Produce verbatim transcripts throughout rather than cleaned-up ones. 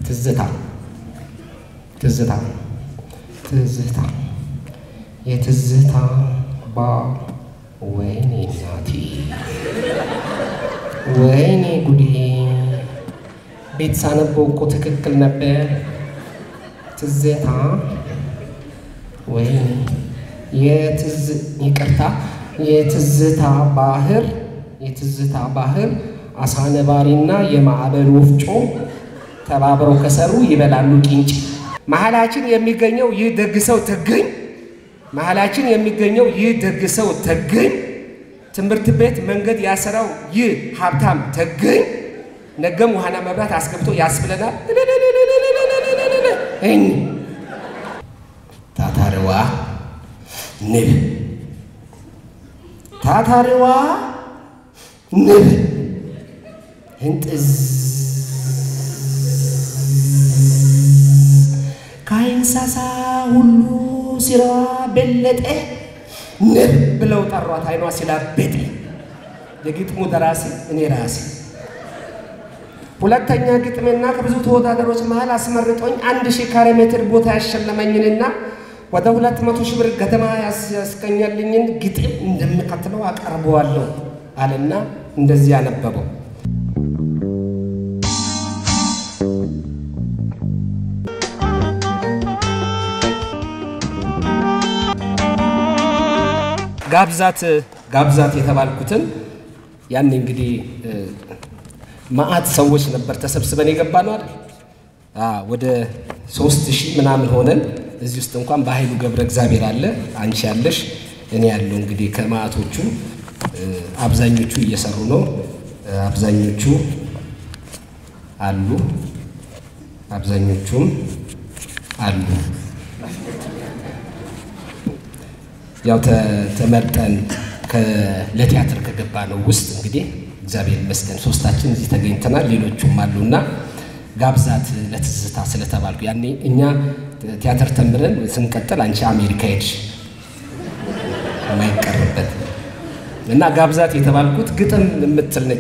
ትዝታ ትዝታ ትዝታ የትዝታ ባ ወይኔ እናቴ ወይኔ ጉዴ ቤት ሳነበው እኮ ትክክል ነበር ትዝታ ወይኔ የትዝ ይቅርታ የትዝታ ባህር የትዝታ ባህር አሳነባሪና የማዕበል ወፍጮ ተባብረው ከሰሩ ይበላሉ ቂንጭ መሐላችን የሚገኘው ይህ ደግሰው ተገኝ መሐላችን የሚገኘው ይህ ደግሰው ተገኝ ትምርት ቤት መንገድ ያሰራው ይህ ሀብታም ተገኝ ነገም ውሃና መብራት አስገብቶ ያስብለናል እኝ ታታሪዋ ንብ ታታሪዋ ንብ እንጥዝ ካይንሳሳ ሁሉ ሲራዋ በለጠ ንብ ብለው ጠሯት አይኗ ሲላበጠ የግጥሙ ደራሲ እኔ ራሴ ሁለተኛ ግጥምና ከብዙ ተወዳዳሪዎች መሃል አስመርጦኝ አንድ ሺህ ካሬ ሜትር ቦታ ያሸለመኝንና ወደ ሁለት መቶ ሺህ ብር ገደማ ያስቀኛልኝን ግጥም እንደምከተለው አቀርበዋለሁ አለና እንደዚህ ያነበበው ጋብዛት ጋብዛት የተባልኩትን ያን እንግዲህ ማአት ሰዎች ነበር ተሰብስበን የገባነው አይደል አ ወደ ሶስት ሺህ ምናምን ሆነን እዚህ ውስጥ እንኳን በኃይሉ ገብረ እግዚአብሔር አለ አንቺ ያለሽ እኔ ያለው እንግዲህ ከማአቶቹ አብዛኞቹ እየሰሩ ነው አብዛኞቹ አሉ አብዛኞቹም አሉ ያው ተመርጠን ለቲያትር ከገባነው ውስጥ እንግዲህ እግዚአብሔር ይመስገን ሶስታችን እዚህ ተገኝተናል ሌሎቹም አሉና ጋብዛት ለትዝታ ስለተባልኩ ያኔ እኛ ቲያትር ተምረን ስንቀጥል አንቺ አሜሪካ ሄድሽ ማይቀርበት እና ጋብዛት የተባልኩት ግጥም የምትል ነች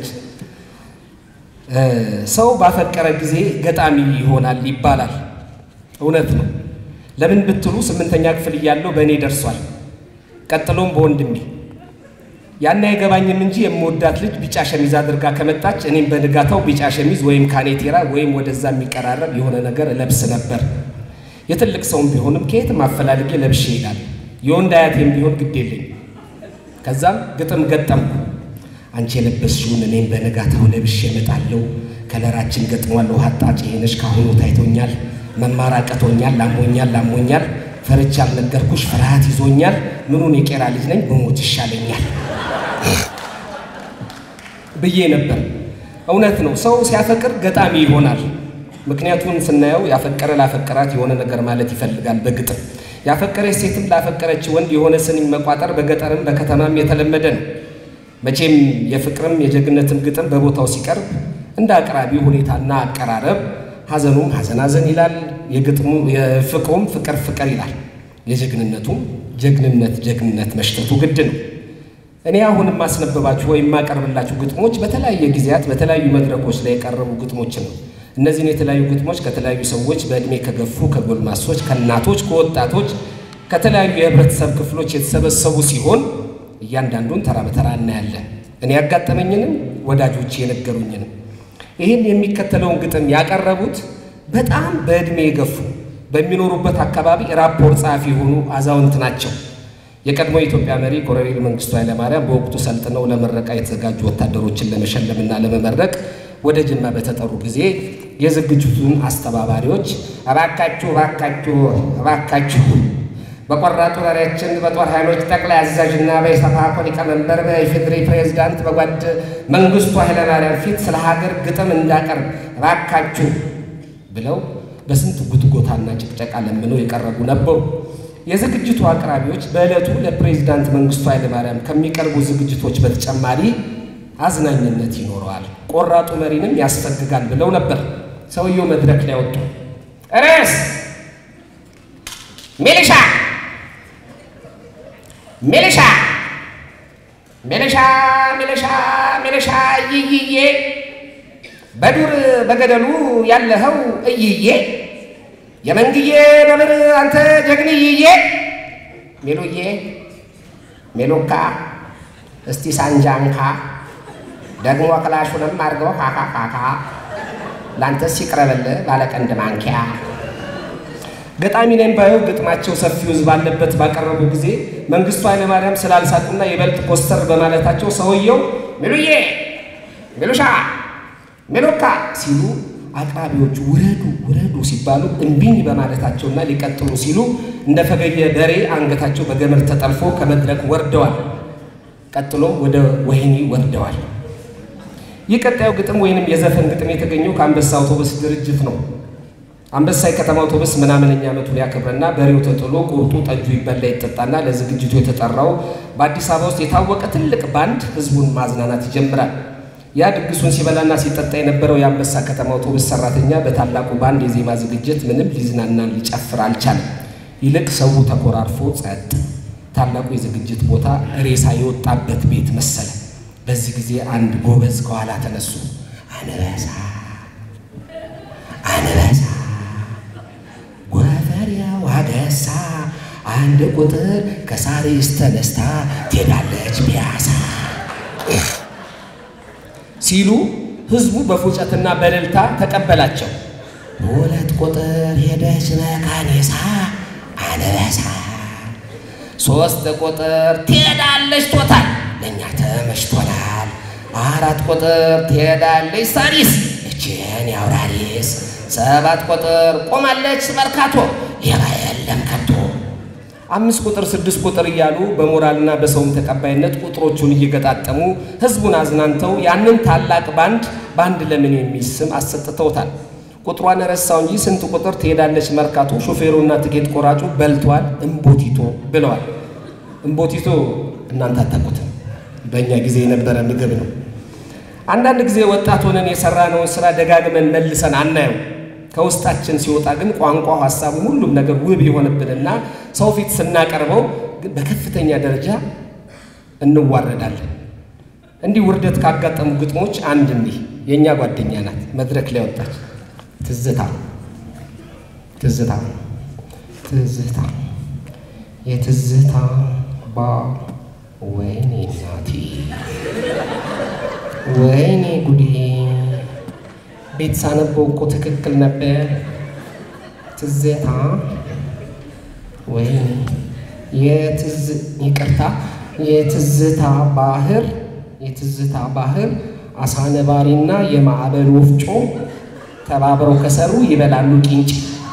ሰው ባፈቀረ ጊዜ ገጣሚ ይሆናል ይባላል እውነት ነው ለምን ብትሉ ስምንተኛ ክፍል ያለው በእኔ ደርሷል ቀጥሎም በወንድሜ ያና አይገባኝም እንጂ የምወዳት ልጅ ቢጫ ሸሚዝ አድርጋ ከመጣች እኔም በንጋታው ቢጫ ሸሚዝ ወይም ካኔቴራ ወይም ወደዛ የሚቀራረብ የሆነ ነገር ለብስ ነበር የትልቅ ሰውም ቢሆንም ከየትም አፈላልጌ ለብሼ ይላል የወንድ አያቴም ቢሆን ግድ የለኝ ከዛም ግጥም ገጠምኩ አንቺ የለበስሽውን እኔም በንጋታው ለብሼ እመጣለሁ ከለራችን ገጥሟል ውሃ አጣጭ ሄነሽ ካሁኑ ታይቶኛል መማራቀቶኛል ላሞኛል ላሞኛል ፈርቻ አልነገርኩሽ ፍርሃት ይዞኛል ምኑን የቄራ ልጅ ነኝ በሞት ይሻለኛል ብዬ ነበር እውነት ነው ሰው ሲያፈቅር ገጣሚ ይሆናል ምክንያቱም ስናየው ያፈቀረ ላፈቀራት የሆነ ነገር ማለት ይፈልጋል በግጥም ያፈቀረ ሴትም ላፈቀረች ወንድ የሆነ ስን መቋጠር በገጠርም በከተማም የተለመደ ነው መቼም የፍቅርም የጀግነትም ግጥም በቦታው ሲቀርብ እንደ አቅራቢው ሁኔታና አቀራረብ ሐዘኑም ሐዘን ሐዘን ይላል የግጥሙ የፍቅሩም ፍቅር ፍቅር ይላል የጀግንነቱም ጀግንነት ጀግንነት መሽተቱ ግድ ነው እኔ አሁን ማስነበባችሁ ወይ ማቀርብላችሁ ግጥሞች በተለያየ ጊዜያት በተለያዩ መድረኮች ላይ የቀረቡ ግጥሞች ነው እነዚህን የተለያዩ ግጥሞች ከተለያዩ ሰዎች በእድሜ ከገፉ ከጎልማሶች ከናቶች ከወጣቶች ከተለያዩ የህብረተሰብ ክፍሎች የተሰበሰቡ ሲሆን እያንዳንዱን ተራ በተራ እናያለን እኔ ያጋጠመኝንም ወዳጆች የነገሩኝንም ይሄን የሚከተለውን ግጥም ያቀረቡት በጣም በእድሜ የገፉ በሚኖሩበት አካባቢ ራፖርት ጻፊ ሆኑ አዛውንት ናቸው የቀድሞ ኢትዮጵያ መሪ ኮሎኔል መንግስቱ ኃይለ ማርያም በወቅቱ ሰልጥነው ለመረቃ የተዘጋጁ ወታደሮችን ለመሸለምና ለመመረቅ ወደ ጅማ በተጠሩ ጊዜ የዝግጅቱን አስተባባሪዎች አባካችሁ አባካችሁ አባካችሁ በቆራጡ መሪያችን በጦር ኃይሎች ጠቅላይ አዛዥና በኢሰፓኮ ሊቀመንበር በኢፌዴሪ ፕሬዝዳንት በጓድ መንግስቱ ኃይለ ማርያም ፊት ስለ ሀገር ግጥም እንዳቀርብ አባካችሁ ብለው በስንት ጉትጎታና ጭቅጨቃ ለምነው የቀረቡ ነበሩ የዝግጅቱ አቅራቢዎች በእለቱ ለፕሬዝዳንት መንግስቱ ኃይለ ማርያም ከሚቀርቡ ዝግጅቶች በተጨማሪ አዝናኝነት ይኖረዋል ቆራጡ መሪንም ያስፈልጋል ብለው ነበር ሰውየው መድረክ ላይ ወጡ ርዕስ ሚሊሻ ሚሊሻ ሚሊሻ ሚሊሻ ሚሊሻ ይይዬ በዱር በገደሉ ያለኸው እይዬ የመንግዬ ነብር አንተ ጀግንዬ ሜሎዬ ሜሎካ እስቲ ሳንጃንካ ደግሞ ክላሹንም አርገው ካካካካ ላንተስ ይቅረበልህ ባለቀንድ ማንኪያ ገጣሚ ነኝ ባየው ግጥማቸው ሰፊው ህዝብ ባለበት ባቀረቡ ጊዜ መንግስቱ ኃይለማርያም ስላልሳቁና ይበልጥ ኮስተር በማለታቸው ሰውየው ሜሎዬ ሜሎሻ ሜሎካ ሲሉ አቅራቢዎቹ ውረዱ ውረዱ ሲባሉ እንቢኝ በማለታቸውና ሊቀጥሉ ሲሉ እንደ ፈገየ በሬ አንገታቸው በገመድ ተጠልፎ ከመድረክ ወርደዋል። ቀጥሎ ወደ ወህኒ ወርደዋል። የቀጣዩ ግጥም ወይንም የዘፈን ግጥም የተገኘው ከአንበሳ አውቶቡስ ድርጅት ነው። አንበሳ የከተማ አውቶቡስ ምናምንኛ ዓመቱን ያከብርና በሬው ተጥሎ ቁርጡ ጠጁ ይበላ ይጠጣና ለዝግጅቱ የተጠራው በአዲስ አበባ ውስጥ የታወቀ ትልቅ ባንድ ህዝቡን ማዝናናት ይጀምራል። ያ ድግሱን ሲበላና ሲጠጣ የነበረው የአንበሳ ከተማ አውቶቡስ ሰራተኛ በታላቁ ባንድ የዜማ ዝግጅት ምንም ሊዝናና ሊጨፍር አልቻለም። ይልቅ ሰው ተኮራርፎ ጸጥ። ታላቁ የዝግጅት ቦታ ሬሳ የወጣበት ቤት መሰለ። በዚህ ጊዜ አንድ ጎበዝ ከኋላ ተነሱ። አንበሳ አንበሳ ጎፈሪያው አገሳ አንድ ቁጥር ከሳሪስ ተነስታ ትሄዳለች ፒያሳ ሲሉ ህዝቡ በፉጨትና በእልልታ ተቀበላቸው። ሁለት ቁጥር ሄደች መካኒሳ አንበሳ ሶስት ቁጥር ትሄዳለች ቶታል ለኛ ተመሽቶናል። አራት ቁጥር ትሄዳለች ሳሪስ እችን ያውራሪስ ሰባት ቁጥር ቆማለች መርካቶ ሌባ የለም ከቶ አምስት ቁጥር ስድስት ቁጥር እያሉ በሞራልና በሰውም ተቀባይነት ቁጥሮቹን እየገጣጠሙ ህዝቡን አዝናንተው ያንን ታላቅ ባንድ ባንድ ለምን የሚል ስም አሰጥተውታል። ቁጥሯን ረሳው እንጂ ስንት ቁጥር ትሄዳለች መርካቶ ሾፌሩና ትኬት ቆራጩ በልቷል እምቦቲቶ ብለዋል። እምቦቲቶ እናንተ አታውቁትም፣ በእኛ ጊዜ የነበረ ምግብ ነው። አንዳንድ ጊዜ ወጣት ሆነን የሰራነውን ስራ ደጋግመን መልሰን አናየው። ከውስጣችን ሲወጣ ግን ቋንቋው ሐሳቡ ሁሉም ነገር ውብ ይሆንብንና ሰው ፊት ስናቀርበው ግን በከፍተኛ ደረጃ እንዋረዳለን። እንዲህ ውርደት ካጋጠሙ ግጥሞች አንድ እንዲህ የኛ ጓደኛ ናት መድረክ ላይ ወጣች። ትዝታ ትዝታ ትዝታ የትዝታ ባ ወይኔ ናቲ ወይኔ ጉዴ ቤት ሳነበው እኮ ትክክል ነበር። ትዝታ ወይኔ የትዝ ይቅርታ የትዝታ ባህር የትዝታ ባህር አሳ ነባሪና የማዕበል ወፍጮ ተባብረው ከሰሩ ይበላሉ ቂንጭ።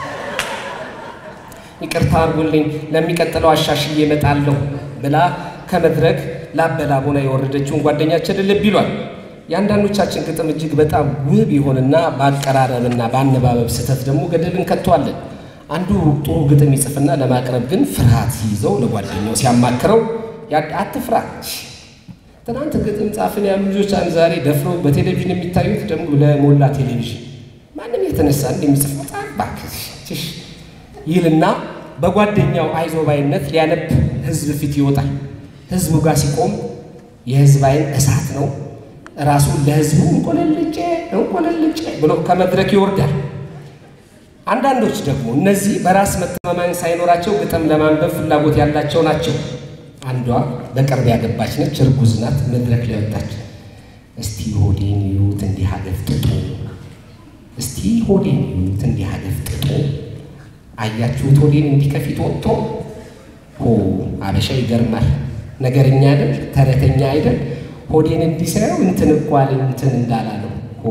ይቅርታ አርጉልኝ ለሚቀጥለው አሻሽዬ እመጣለሁ ብላ ከመድረክ ላበላቦና የወረደችውን ጓደኛችን ልብ ይሏል። ያንዳንዶቻችን ግጥም እጅግ በጣም ውብ ይሆንና ባቀራረብና ባነባበብ ስተት ደግሞ ገደልን ከቷለን። አንዱ ጥሩ ግጥም ይጽፍና ለማቅረብ ግን ፍርሃት ሲይዘው ለጓደኛው ሲያማክረው አትፍራ ትናንት ግጥም ጻፍን ያሉ ልጆች ዛሬ ደፍረው በቴሌቪዥን የሚታዩት ደግሞ ለሞላ ቴሌቪዥን ማንም የተነሳ እንደሚጽፍ ጻፍ ባክሽ ይልና በጓደኛው አይዞባይነት ሊያነብ ህዝብ ፊት ይወጣል። ህዝቡ ጋር ሲቆም የህዝብ አይን እሳት ነው። ራሱ ለህዝቡ እንቆለልጬ እንቆለልጬ ብሎ ከመድረክ ይወርዳል። አንዳንዶች ደግሞ እነዚህ በራስ መተማመን ሳይኖራቸው ግጥም ለማንበብ ፍላጎት ያላቸው ናቸው። አንዷ በቅርብ ያገባች ነች፣ እርጉዝ ናት። መድረክ ላይ ወጣች። እስቲ ሆዴን ይዩት እንዲህ አገፍጥጦ እስቲ ሆዴን ይዩት እንዲህ አገፍጥጦ አያችሁት ሆዴን እንዲህ ከፊት ወጥቶ ሆ አበሻ ይገርማል ነገርኛ አይደል ተረተኛ አይደል ሆዴን እንዲህ ሳይው እንትን እንኳን እንትን እንዳላለው ሆ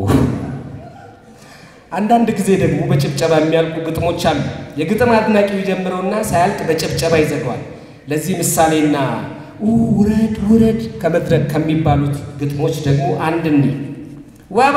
አንዳንድ ጊዜ ደግሞ በጭብጨባ የሚያልቁ ግጥሞች አሉ። የግጥም አድናቂው ይጀምረውና ሳያልቅ በጭብጨባ ይዘጋዋል። ለዚህ ምሳሌና ውረድ ውረድ ከመድረክ ከሚባሉት ግጥሞች ደግሞ አንድን ወባ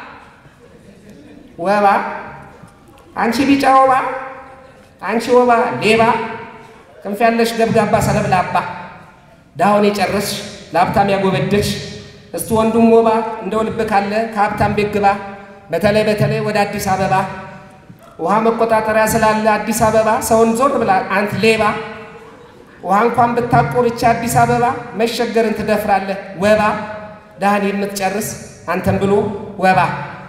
ወባ አንቺ ቢጫ ወባ አንቺ ወባ ሌባ ክንፍ ያለሽ ገብጋባ ሰለብላባ ዳውን የጨረስሽ ለሀብታም ያጎበደች እስቲ ወንዱም ወባ እንደው ልብ ካለ ከሀብታም ቤት ግባ በተለይ በተለይ ወደ አዲስ አበባ ውሃ መቆጣጠሪያ ስላለ አዲስ አበባ ሰውን ዞር ብላ አንተ ሌባ ውሃ እንኳን ብታቆርች አዲስ አበባ መሸገርን ትደፍራለህ ወባ ዳህን የምትጨርስ አንተም ብሎ ወባ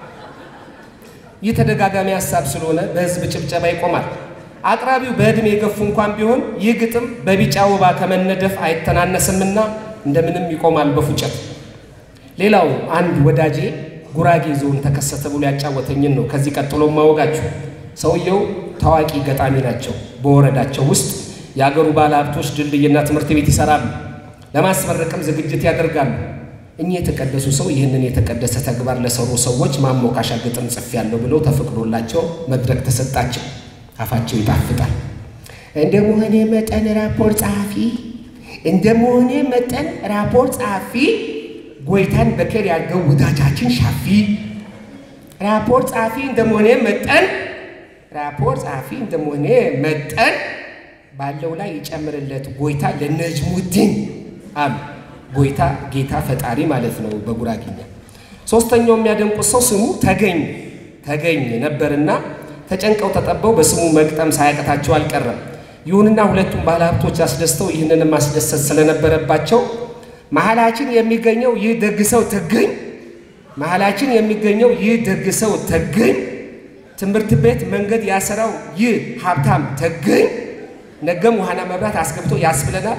የተደጋጋሚ ሐሳብ ስለሆነ በህዝብ ጭብጨባ ይቆማል አቅራቢው በእድሜ የገፉ እንኳን ቢሆን ይህ ግጥም በቢጫ ወባ ከመነደፍ አይተናነስምና እንደምንም ይቆማል በፉጨት ሌላው አንድ ወዳጄ ጉራጌ ዞን ተከሰተ ብሎ ያጫወተኝን ነው ከዚህ ቀጥሎ ማወጋችሁ ሰውየው ታዋቂ ገጣሚ ናቸው በወረዳቸው ውስጥ ያገሩ ባለሀብቶች ድልድይና ትምህርት ቤት ይሰራሉ ለማስመረቅም ዝግጅት ያደርጋሉ እኚህ የተቀደሱ ሰው ይህንን የተቀደሰ ተግባር ለሰሩ ሰዎች ማሞካሻ ግጥም ጽፌያለሁ ብለው ተፈቅዶላቸው መድረክ ተሰጣቸው አፋቸው ይጣፍጣል እንደሞሆኔ መጠን ራፖርት ጸሐፊ እንደሞሆኔ መጠን ራፖርት ጸሐፊ ጎይታን በከር ያርገው ወዳጃችን ሻፊ ራፖርት ጸሐፊ እንደሞሆኔ መጠን ራፖርት ጸሐፊ እንደሞሆኔ መጠን ባለው ላይ ይጨምርለት ጎይታ ለነጅሙዲን አሉ ጎይታ ጌታ ፈጣሪ ማለት ነው በጉራጌኛ ሶስተኛው የሚያደንቁት ሰው ስሙ ተገኝ ተገኝ ነበርና ተጨንቀው ተጠበው በስሙ መግጠም ሳያቀታቸው አልቀረም ይሁንና ሁለቱም ባለሀብቶች አስደስተው ይህንን ማስደሰት ስለነበረባቸው መሐላችን የሚገኘው ይህ ደግሰው ተገኝ መሐላችን የሚገኘው ይህ ደግሰው ተገኝ ትምህርት ቤት መንገድ ያሰራው ይህ ሀብታም ተገኝ ነገም ውሃና መብራት አስገብቶ ያስብለናል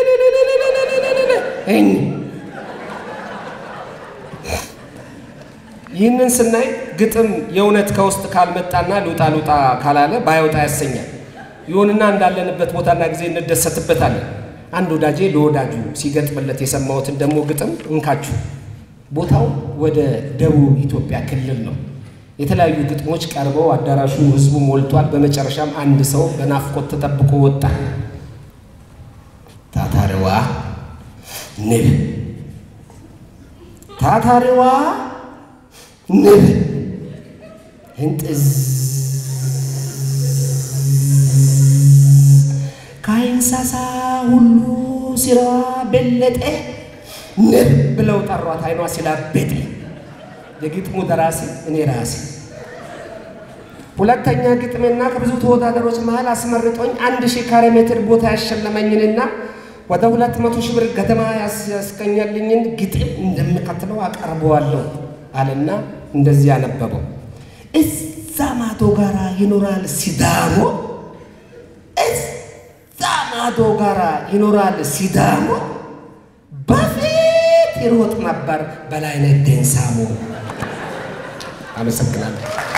እኝ ይህንን ስናይ ግጥም የእውነት ከውስጥ ካልመጣና ሉጣ ሉጣ ካላለ ባይወጣ ያሰኛል ይሁንና እንዳለንበት ቦታና ጊዜ እንደሰትበታለን አንድ ወዳጄ ለወዳጁ ሲገጥምለት የሰማሁትን ደሞ ግጥም እንካችሁ ቦታው ወደ ደቡብ ኢትዮጵያ ክልል ነው የተለያዩ ግጥሞች ቀርበው አዳራሹ ህዝቡ ሞልቷል በመጨረሻም አንድ ሰው በናፍቆት ተጠብቆ ወጣ ታታሪዋ ንብ ታታሪዋ ንብ እንጥዝ ካይንሳሳ ሁሉ ሲራዋ በለጠ ንብ ብለው ጠሯት አይኗ ሲላበጠ የግጥሙ ደራሲ እኔ ራሴ ሁለተኛ ግጥምና ከብዙ ተወዳዳሪዎች መሃል አስመርጦኝ አንድ ሺህ ካሬ ሜትር ቦታ ያሸለመኝንና ወደ ሁለት መቶ ሺህ ብር ገደማ ያስቀኛልኝን ግጥም እንደምከተለው አቀርበዋለሁ አለና እንደዚህ ያነበበው እዛ ማዶ ጋራ ይኖራል ሲዳሞ እዛ ማዶ ጋራ ይኖራል ሲዳሞ በፊት ይሮጥ ነበር በላይነህ ዴንሳሞ አመሰግናለሁ